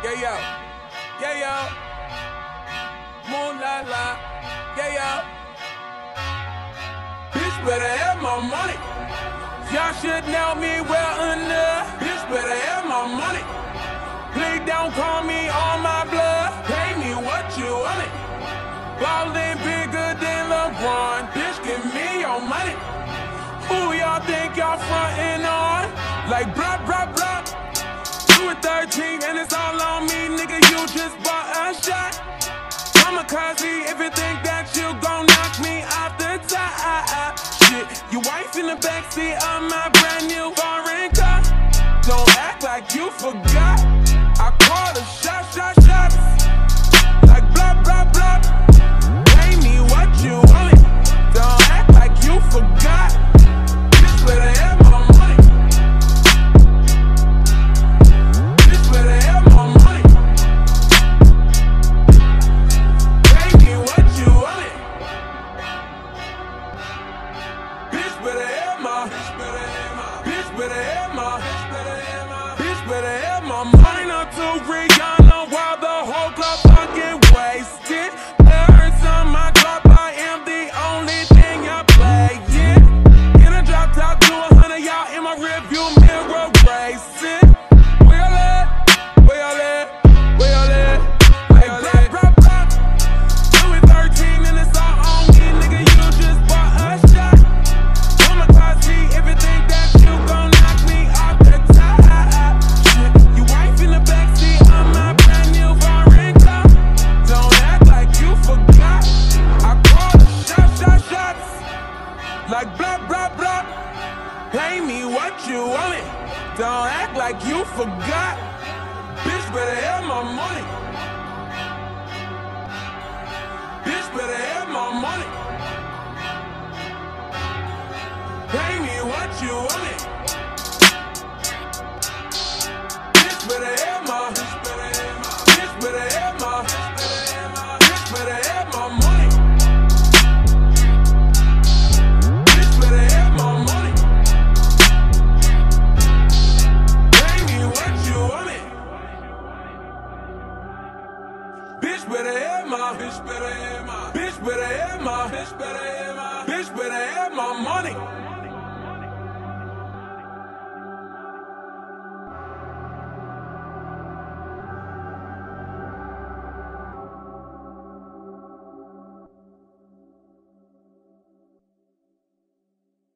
Yeah, yo. Yeah, yo. Moonlight la. Yeah, yo. Bitch better have my money. Y'all should know me well enough. Bitch better have my money. Please don't call me on my blood. Pay me what you want it. Ballin' bigger than LeBron. Bitch, give me your money. Who y'all think y'all frontin' on? Like blah, blah, blah. You a 13 and it's all on me, nigga, you just bought a shot. Kamikaze if you think that you gon' knock me off the top. Shit, your wife in the backseat of my brand new foreign car. Don't act like you forgot. I called a shots. Like blah, blah, blah. Pay me what you want. Don't act like you forgot. Bitch better have my money. Bitch better have my money. Pay me what you want. Bitch better have my. Bitch better have my. Bitch better have my money. Not to Rihanna while the whole club fucking wasted. Lyrics on my drop, I am the only thing y'all playing. In a drop top to 100, y'all in my rearview mirror racing. Where y'all at? Where y'all at? Where y'all at? Where y'all at? Blah, blah, blah. You with 13 and it's all on me, nigga, you just bought a shot. Kamikaze if you think that you gon' knock me off the top. Shit, your wife in the backseat of my brand new foreign car. Don't act like you forgot. I called a shots. Like blah, blah, blah. Pay me what you want it. Don't act like you forgot. Bitch better have my money. Bitch better have my money. Pay me what you want it. Bitch better have my. Bitch better have my. Bitch better have my money. Bitch better have my money. Pay me what you want it. Bitch better have my. Bitch better have my. Bitch better have my. Bitch better have my money.